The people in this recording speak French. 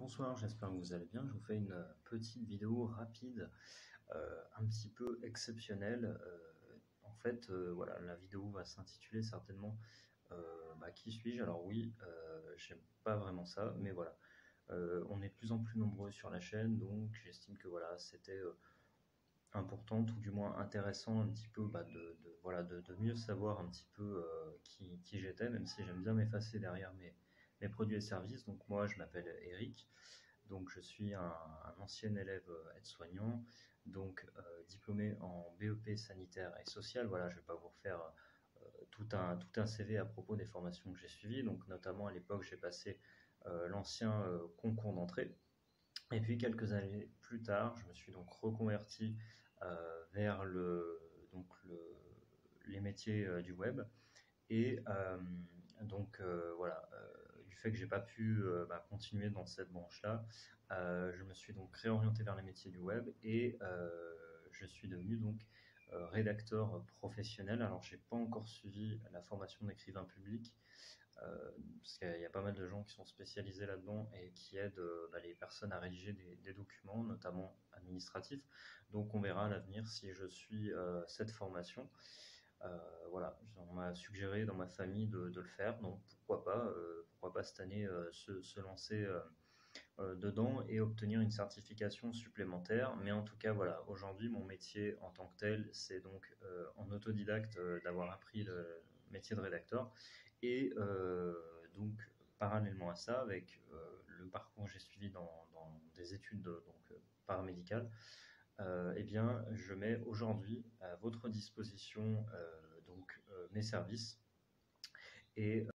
Bonsoir, j'espère que vous allez bien. Je vous fais une petite vidéo rapide, un petit peu exceptionnelle. Voilà, la vidéo va s'intituler certainement Qui suis-je? Alors oui, j'aime pas vraiment ça, mais voilà. On est de plus en plus nombreux sur la chaîne, donc j'estime que voilà, c'était important, tout du moins intéressant un petit peu voilà, de mieux savoir un petit peu qui j'étais, même si j'aime bien m'effacer derrière mes produits et services. Donc moi, je m'appelle Eric. Donc, je suis un ancien élève aide-soignant, donc diplômé en BEP sanitaire et social. Voilà, je ne vais pas vous refaire tout un CV à propos des formations que j'ai suivies. Donc, notamment à l'époque, j'ai passé l'ancien concours d'entrée. Et puis, quelques années plus tard, je me suis donc reconverti vers les métiers du web. Et voilà, du fait que j'ai pas pu continuer dans cette branche-là, je me suis donc réorienté vers les métiers du web et je suis devenu donc rédacteur professionnel. Alors j'ai pas encore suivi la formation d'écrivain public, parce qu'il y a pas mal de gens qui sont spécialisés là-dedans et qui aident les personnes à rédiger des documents, notamment administratifs. Donc on verra à l'avenir si je suis cette formation. Voilà, on m'a suggéré dans ma famille de le faire, donc pourquoi pas cette année se lancer dedans et obtenir une certification supplémentaire. Mais en tout cas, voilà, aujourd'hui, mon métier en tant que tel, c'est donc en autodidacte d'avoir appris le métier de rédacteur. Et donc, parallèlement à ça, avec le parcours que j'ai suivi dans des études paramédicales, eh bien, je mets aujourd'hui à votre disposition mes services et